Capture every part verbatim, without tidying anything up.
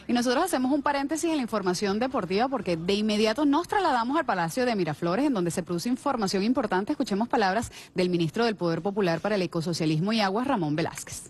Y nosotros hacemos un paréntesis en la información deportiva porque de inmediato nos trasladamos al Palacio de Miraflores, en donde se produce información importante. Escuchemos palabras del ministro del Poder Popular para el Ecosocialismo y Aguas, Ramón Velázquez.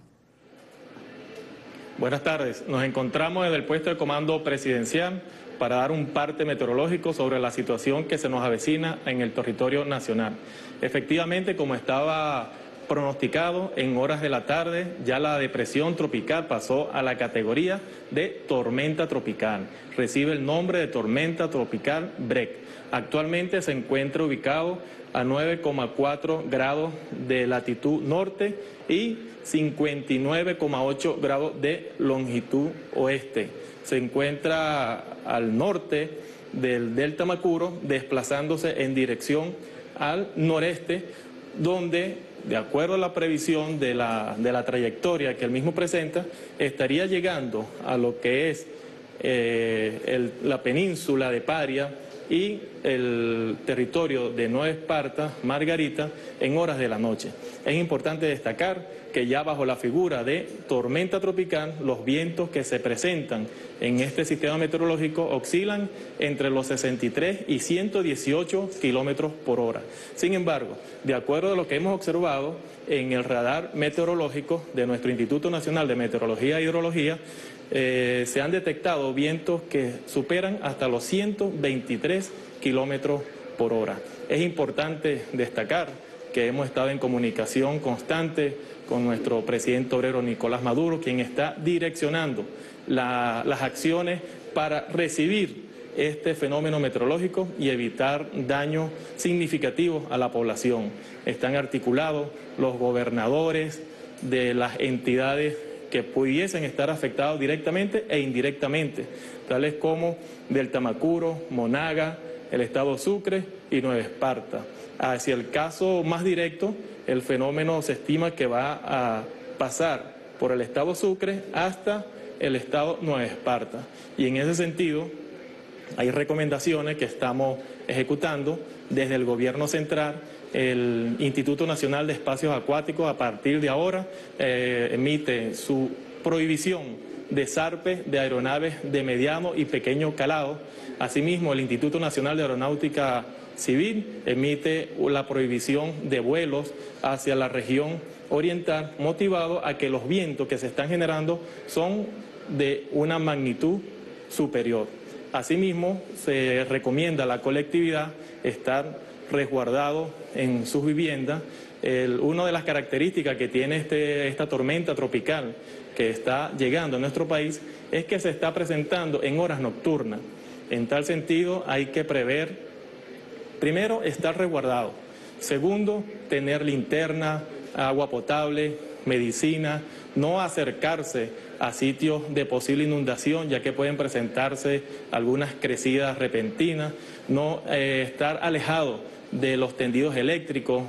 Buenas tardes. Nos encontramos en el puesto de comando presidencial para dar un parte meteorológico sobre la situación que se nos avecina en el territorio nacional. Efectivamente, como estaba pronosticado, en horas de la tarde ya la depresión tropical pasó a la categoría de tormenta tropical. Recibe el nombre de tormenta tropical Breck. Actualmente se encuentra ubicado a nueve coma cuatro grados de latitud norte y cincuenta y nueve coma ocho grados de longitud oeste. Se encuentra al norte del delta Macuro, desplazándose en dirección al noreste, donde, de acuerdo a la previsión de la, de la trayectoria que el mismo presenta, estaría llegando a lo que es eh, el, la península de Paria y el territorio de Nueva Esparta, Margarita, en horas de la noche. Es importante destacar que ya bajo la figura de tormenta tropical, los vientos que se presentan en este sistema meteorológico oscilan entre los sesenta y tres y ciento dieciocho kilómetros por hora. Sin embargo, de acuerdo a lo que hemos observado en el radar meteorológico de nuestro Instituto Nacional de Meteorología e Hidrología, eh, se han detectado vientos que superan hasta los ciento veintitrés kilómetros por hora. Es importante destacar que hemos estado en comunicación constante con nuestro presidente obrero Nicolás Maduro, quien está direccionando la, las acciones para recibir este fenómeno meteorológico y evitar daños significativos a la población. Están articulados los gobernadores de las entidades que pudiesen estar afectados directamente e indirectamente, tales como Delta Macuro, Monaga, el estado Sucre y Nueva Esparta. Hacia el caso más directo, el fenómeno se estima que va a pasar por el estado Sucre hasta el estado Nueva Esparta. Y en ese sentido, hay recomendaciones que estamos ejecutando desde el gobierno central. El Instituto Nacional de Espacios Acuáticos a partir de ahora eh, emite su prohibición de zarpe de aeronaves de mediano y pequeño calado. Asimismo, el Instituto Nacional de Aeronáutica Civil emite la prohibición de vuelos hacia la región oriental, motivado a que los vientos que se están generando son de una magnitud superior. Asimismo, se recomienda a la colectividad estar resguardado en sus viviendas. El, una de las características que tiene este, esta tormenta tropical que está llegando a nuestro país es que se está presentando en horas nocturnas. En tal sentido, hay que prever, primero, estar resguardado. Segundo, tener linterna, agua potable, medicina, no acercarse a sitios de posible inundación, ya que pueden presentarse algunas crecidas repentinas, no eh, estar alejado de los tendidos eléctricos,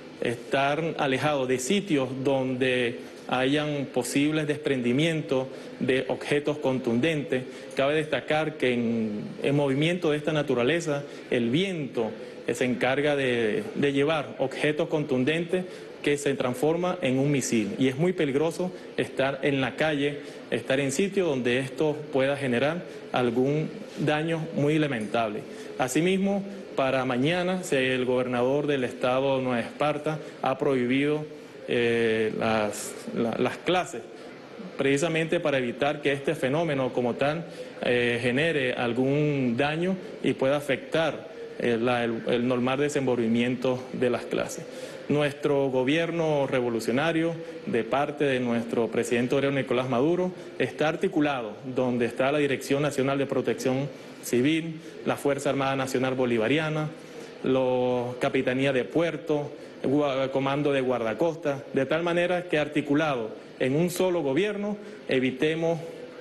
estar alejado de sitios donde hayan posibles desprendimientos de objetos contundentes. Cabe destacar que en, en movimiento de esta naturaleza, el viento se encarga de, de llevar objetos contundentes que se transforma en un misil. Y es muy peligroso estar en la calle, estar en sitios donde esto pueda generar algún daño muy lamentable. Asimismo, para mañana, el gobernador del estado de Nueva Esparta ha prohibido eh, las, la, las clases, precisamente para evitar que este fenómeno como tal eh, genere algún daño y pueda afectar eh, la, el, el normal desenvolvimiento de las clases. Nuestro gobierno revolucionario, de parte de nuestro presidente obrero Nicolás Maduro, está articulado donde está la Dirección Nacional de Protección Civil, la Fuerza Armada Nacional Bolivariana, la Capitanía de Puerto, el Comando de Guardacosta, de tal manera que articulado en un solo gobierno evitemos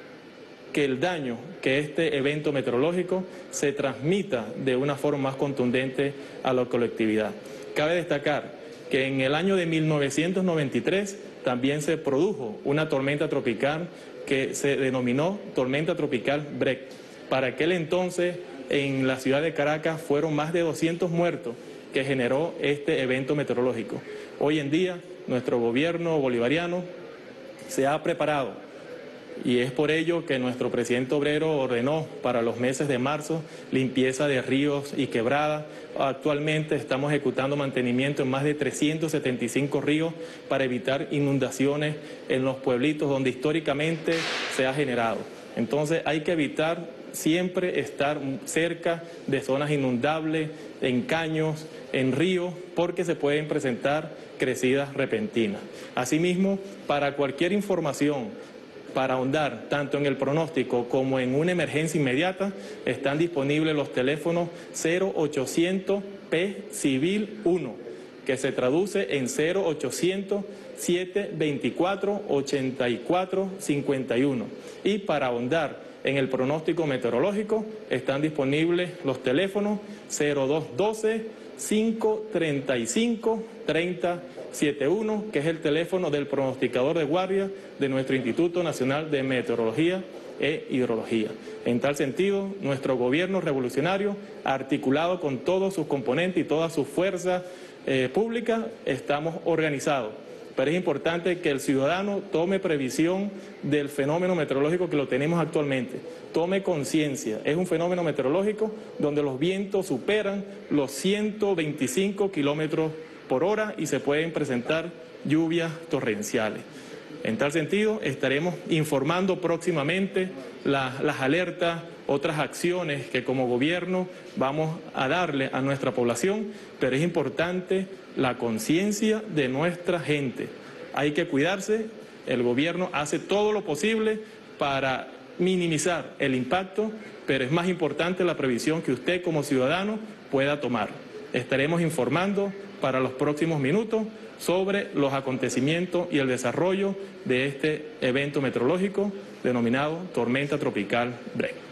que el daño que este evento meteorológico se transmita de una forma más contundente a la colectividad. Cabe destacar que en el año de mil novecientos noventa y tres también se produjo una tormenta tropical que se denominó tormenta tropical Breck. Para aquel entonces, en la ciudad de Caracas fueron más de doscientos muertos que generó este evento Y es por ello que nuestro presidente obrero ordenó para los meses de marzo limpieza de ríos y quebradas. Actualmente estamos ejecutando mantenimiento en más de trescientos setenta y cinco ríos para evitar inundaciones en los pueblitos donde históricamente se ha generado. Entonces hay que evitar siempre estar cerca de zonas inundables, en caños, en ríos, porque se pueden presentar crecidas repentinas. Asimismo, para cualquier información, para ahondar tanto en el pronóstico como en una emergencia inmediata, están disponibles los teléfonos cero ochocientos P Civil uno, que se traduce en cero ochocientos, siete veinticuatro, ochenta y cuatro cincuenta y uno. Y para ahondar en el pronóstico meteorológico están disponibles los teléfonos cero dos doce, cinco treinta y cinco, treinta setenta y uno, que es el teléfono del pronosticador de guardia de nuestro Instituto Nacional de Meteorología e Hidrología. En tal sentido, nuestro gobierno revolucionario, articulado con todos sus componentes y todas sus fuerzas eh, públicas, estamos organizados. Pero es importante que el ciudadano tome previsión del fenómeno meteorológico que lo tenemos actualmente, tome conciencia. Es un fenómeno meteorológico donde los vientos superan los ciento veinticinco kilómetros por hora y se pueden presentar lluvias torrenciales. En tal sentido, estaremos informando próximamente la, las alertas, otras acciones que como gobierno vamos a darle a nuestra población, pero es importante la conciencia de nuestra gente. Hay que cuidarse, el gobierno hace todo lo posible para minimizar el impacto, pero es más importante la previsión que usted como ciudadano pueda tomar. Estaremos informando para los próximos minutos sobre los acontecimientos y el desarrollo de este evento meteorológico denominado tormenta tropical Bren.